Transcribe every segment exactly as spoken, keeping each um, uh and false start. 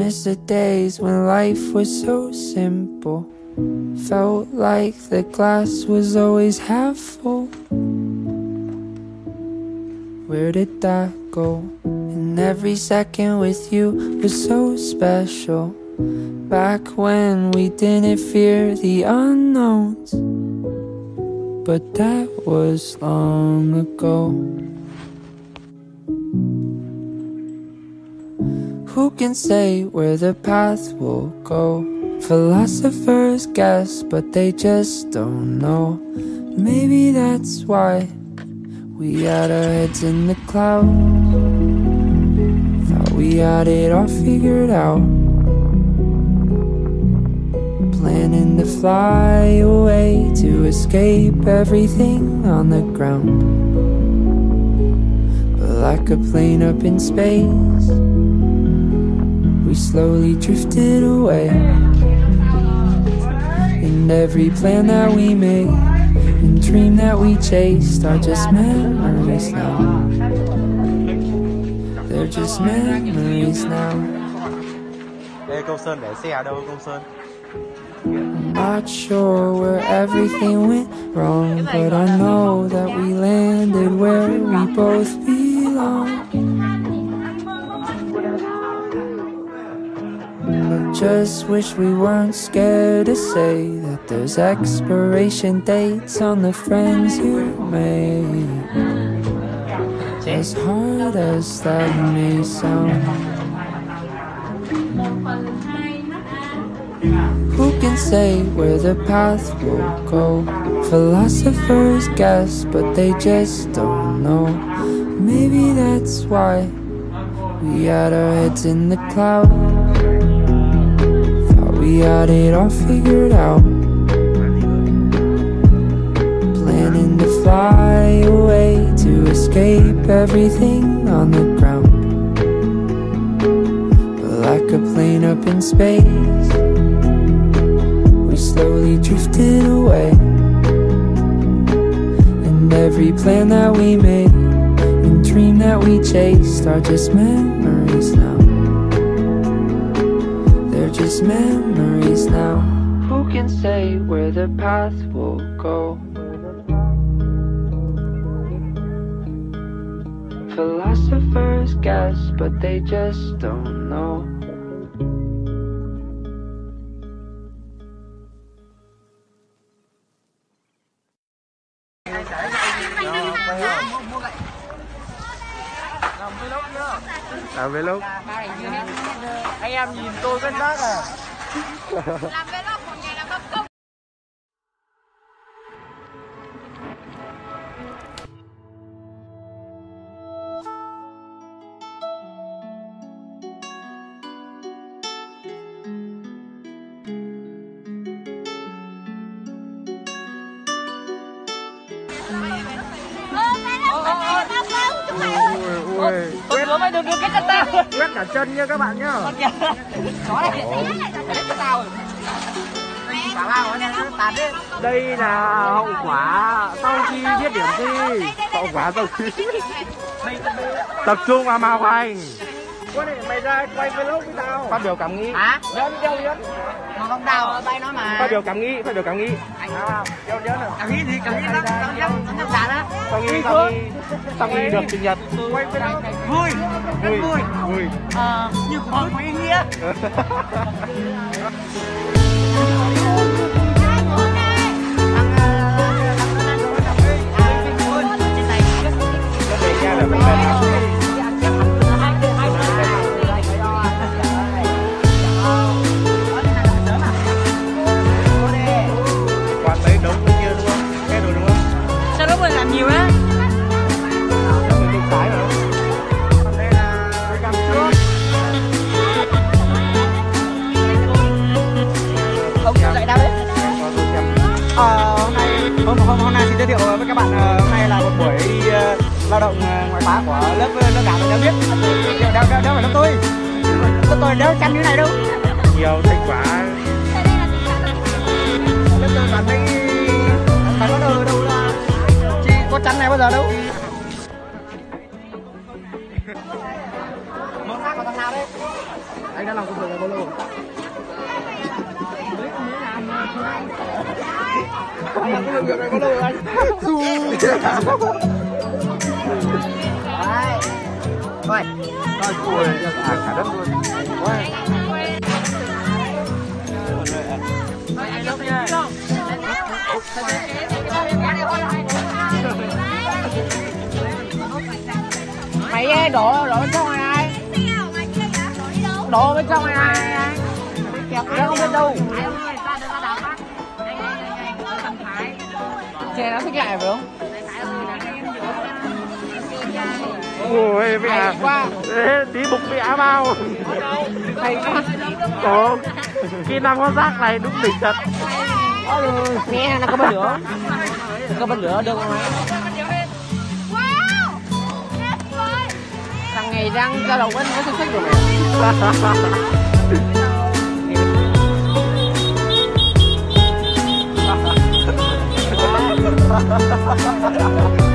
miss the days when life was so simple. Felt like the glass was always half full. Where did that go? And every second with you was so special. Back when we didn't fear the unknowns. But that was long ago. Who can say where the path will go? Philosophers guess, but they just don't know. Maybe that's why we had our heads in the clouds. Thought we had it all figured out. Planning to fly away to escape everything on the ground. But like a plane up in space, we slowly drifted away. And every plan that we made and dream that we chased are just memories now. They're just memories now. Ê, Công Sơn để xe ở đâu Công Sơn? I'm not sure where everything went wrong, but I know that we landed where we both belong. I just wish we weren't scared to say that there's expiration dates on the friends you made. As hard as that may sound, who can say where the path will go? Philosophers guess, but they just don't know. Maybe that's why we had our heads in the clouds. Thought we had it all figured out. Planning to fly away to escape everything on the ground. But like a plane up in space, slowly drifted away. And every plan that we made and dream that we chased are just memories now. They're just memories now. Who can say where the path will go? Philosophers guess, but they just don't know. Làm vlog. Anh em nhìn tôi rất khác à. Làm vlog một ngày làm mất công. Quét mày đừng đừng cái chân tao. Quét cả chân nha các bạn nhá. Chó này. Tao. Đây là hậu quả sau khi viết điểm thi. Hậu quả sau khi tập trung vào màu hành. Mày ra quay vlog với tao. Phát biểu cảm nghĩ. Hả? Nhấn đâu nhấn. Mà không đau tay nó mà. Phát biểu cảm nghĩ, phát biểu cảm nghĩ. Anh nào? Nhấn nhấn nào. Cảm nghĩ gì? Cảm nghĩ lắm. Cảm nghĩ lắm. Nó giả đó. Sau khi sau khi sau khi được sinh nhật. Quay vlog. Vui. Rất vui. Vui. Ờ, nhưng còn có ý nghĩa. Hôm, hôm, hôm nay xin giới thiệu với các bạn, hôm nay là một buổi đi uh, lao động uh, ngoại khóa của lớp lớp cả mình đã biết. Đéo đéo đéo phải lớp tôi, lớp tôi đéo chăn như này đâu. Nhiều thành quả. Lớp tôi bạn thấy bạn có đời đâu là chị có chăn này bao giờ đâu. Món khác của thằng nào đấy? Anh đã làm công việc này bao lâu? Anh làm công việc này bao lâu rồi anh? Rồi. Rồi, cùi cả cả đất luôn. Mày đổ đổ bên trong này ai? Đổ bên trong này ai? Nó không biết đâu. Xe nó thích lại phải không? Ôi mẹ quá. Ê, tí bụng mẹ vào. Hay quá. Ồ, khi năm con rác này đúng đỉnh thật. Nghe nó có bật lửa. Có bật lửa được không? Thằng ngày răng cho đầu anh có xích xích rồi mày.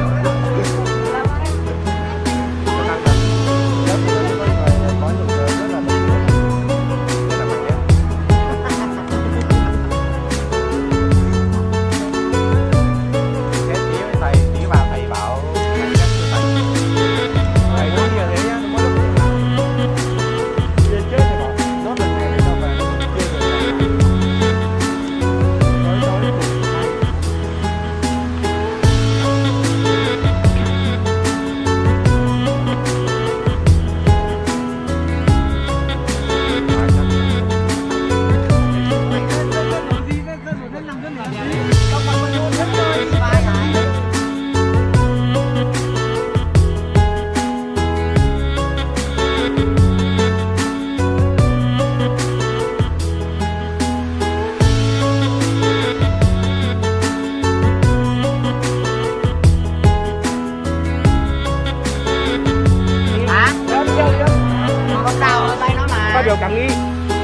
Điều cảm nghi.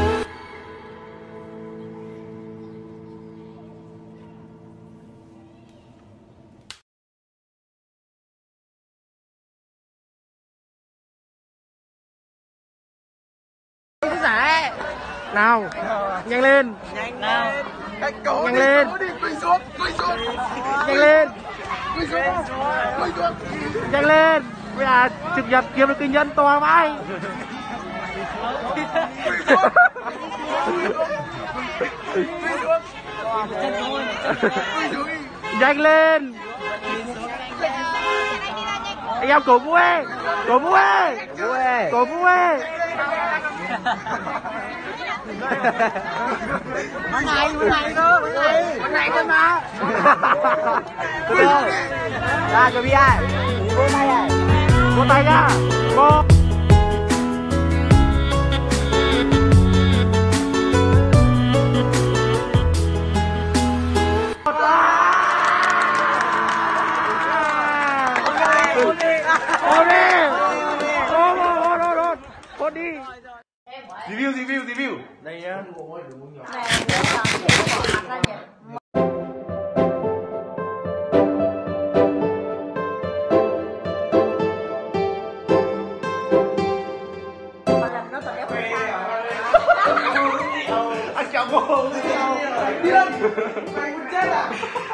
Nào, nhanh lên. Nhanh nào. Nhanh lên. Nhanh lên. Nhanh lên. Bây giờ trực nhật kiếm được kinh nhân to vai. Nhanh lên. Anh em cổ vũ ơi. Cổ vũ ơi. Cổ vũ ơi. Bữa này, bữa này cơ, bữa này. Bữa này cơ mà. Ra cho bia. Vỗ tay này. Vỗ tay nhá. Một. Review, review, review. Đây nhá. Anh chào cô. Điên. Mày muốn chết à?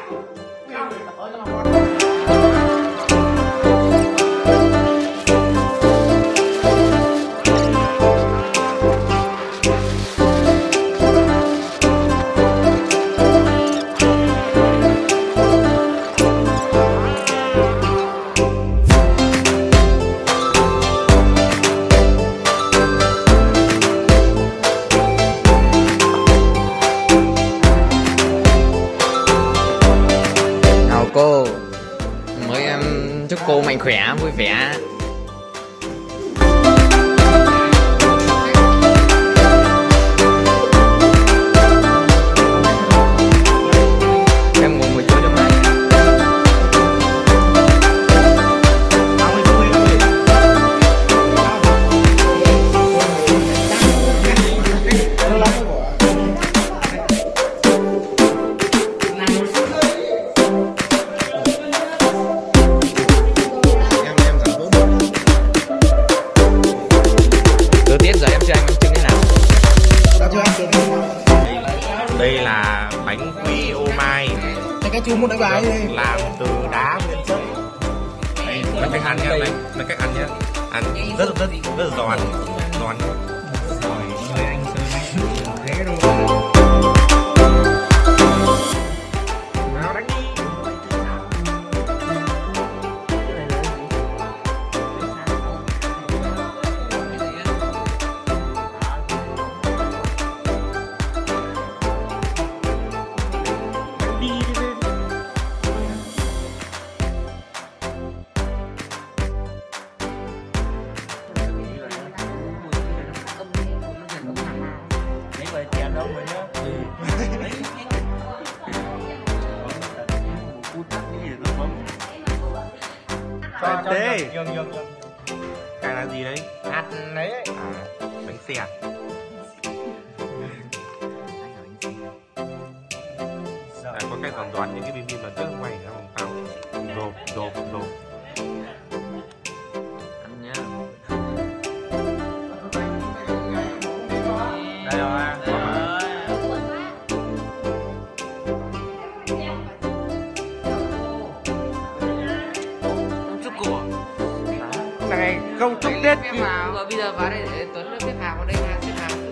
Cô mới em chúc cô mạnh khỏe vui vẻ. Em ngủ một chỗ trong này. Em em giả dùng một đánh bài đi. Làm từ đá nguyên chất. Đây, mấy cách ăn nhá, mấy, mấy cách ăn nhá. Ăn rất rất rất là giòn, giòn. Rồi, người anh chơi thế rồi. Nào đánh đi. Cho thế. Cái là gì đấy? Hạt đấy. À, bánh xèo. À, có cái giòn giòn những cái bim bim lần trước quay ra vòng tàu. Rộp, rộp, rộp. Ăn nhá. Đây rồi. Này không chúc Tết em vào rồi bây giờ vào đây để Tuấn nó xếp hàng vào đây hàng xếp hàng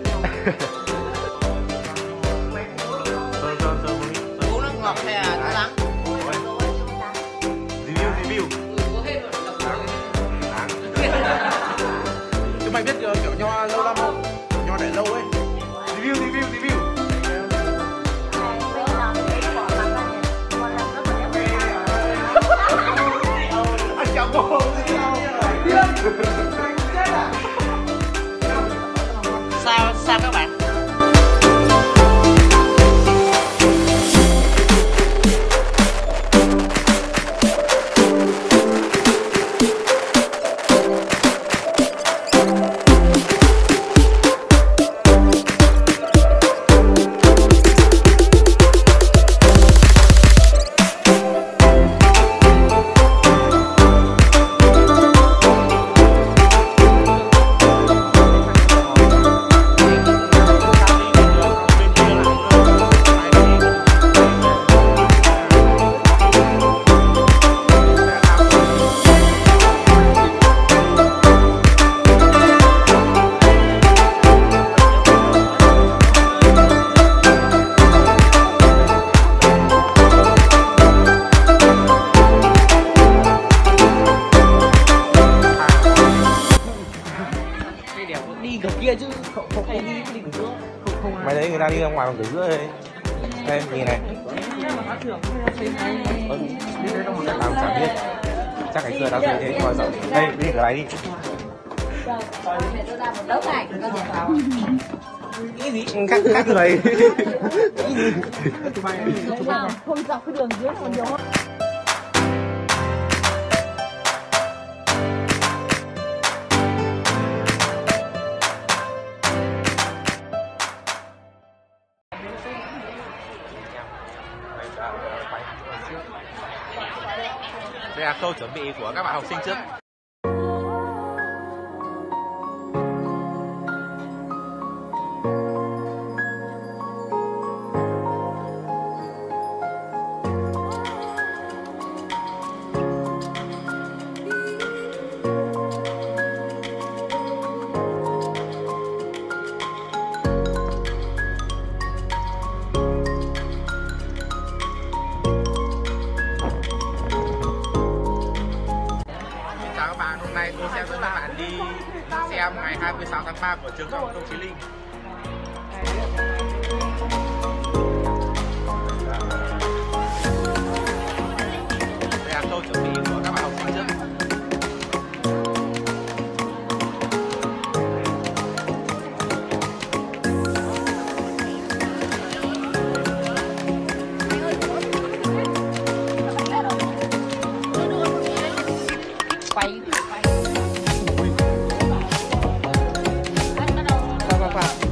Sơn sơn sơn uống nước ngọt hay là nước đắng? Review review. Chứ mày biết kiểu nho lâu lắm không? Nho để lâu ấy. Review review review. Anh chào cô. Sao sao các bạn? Mày thấy người ta đi ra ngoài còn cửa giữa đây. Đây, nhìn này. Tao chẳng biết. Chắc ngày xưa tao thấy thế coi sợ. Đây, đi cửa này đi. Khác khác từ này. Không dọc cái đường dưới còn nhiều hơn. Đây là câu chuẩn bị của các bạn học sinh trước. Hôm nay cô sẽ dẫn các bạn đi xem ngày hai mươi sáu tháng ba của trường Trung học Chí Linh. Đây là câu chuẩn bị của các bạn học sinh trước. Quay quay. Vào vào vào.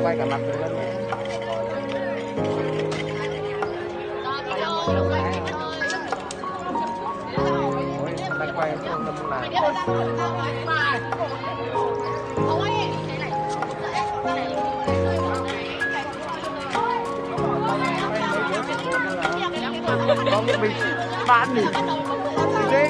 quay cả mặt rồi lên. Đang quay không tâm là. Không mình bạn nhỉ. Đi.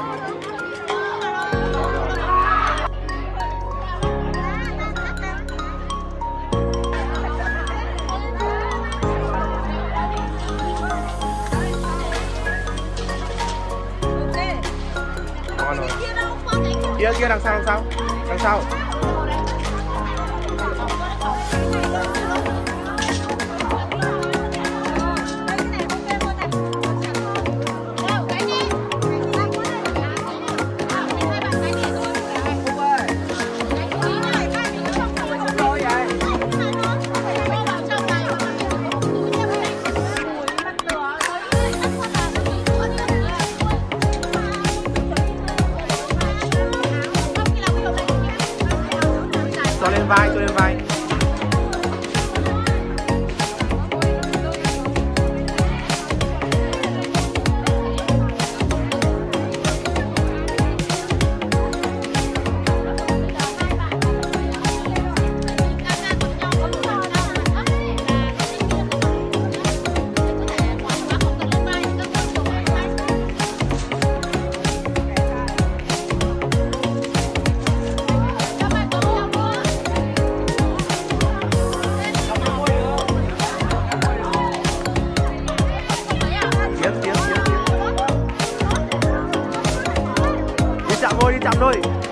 Kia kia đằng sau đằng sau đằng sau. Cho lên vai, cho lên vai. Đi chạm thôi, đi chạm thôi.